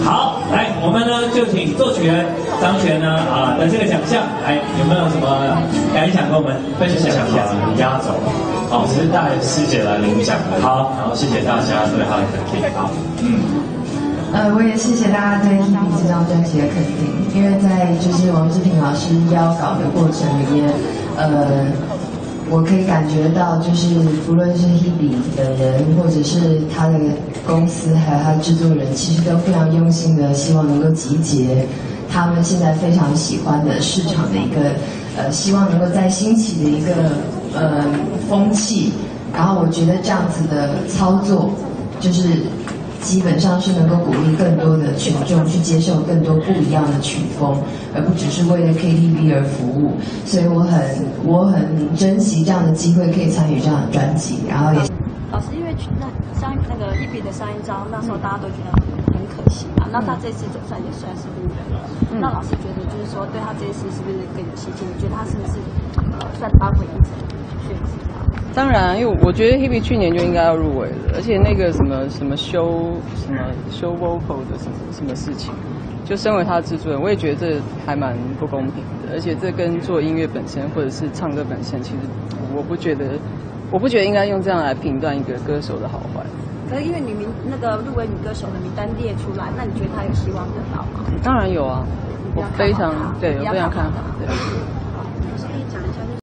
好，来，我们呢就请作曲人张悬呢的这个奖项，来有没有什么感想跟我们分享一下？ 压轴，好，其实带师姐来领奖的， 好， 然后谢谢大家对她的肯定，好， 我也谢谢大家对 Hebe 这张专辑的肯定，因为在就是王志平老师邀稿的过程里面，我可以感觉到，就是不论是 Hebe 本人，或者是他的公司，还有他的制作人，其实都非常用心的，希望能够集结他们现在非常喜欢的市场的一个希望能够再兴起的一个风气。然后我觉得这样子的操作，就是基本上是能够鼓励更多的群众去接受更多不一样的曲风，而不只是为了 KTV 而服务。所以我很珍惜这样的机会，可以参与这样的专辑。然后也老师，因为那个Hebe的上一张，那时候大家都觉得很可惜嘛。那他这次总算也算是入围了。那老师觉得，就是说对他这一次是不是更有信心？你觉得他是不是算扳回一城确实？ 当然，因为我觉得 Hebe 去年就应该要入围了，而且那个什么show vocal 的什么事情，就身为他的制作人，我也觉得这还蛮不公平的，而且这跟做音乐本身或者是唱歌本身，其实我不觉得应该用这样来评断一个歌手的好坏。 可是因为你那个入围女歌手的名单列出来，那你觉得她有希望得到吗？ 当然有啊，我非常看好她。对。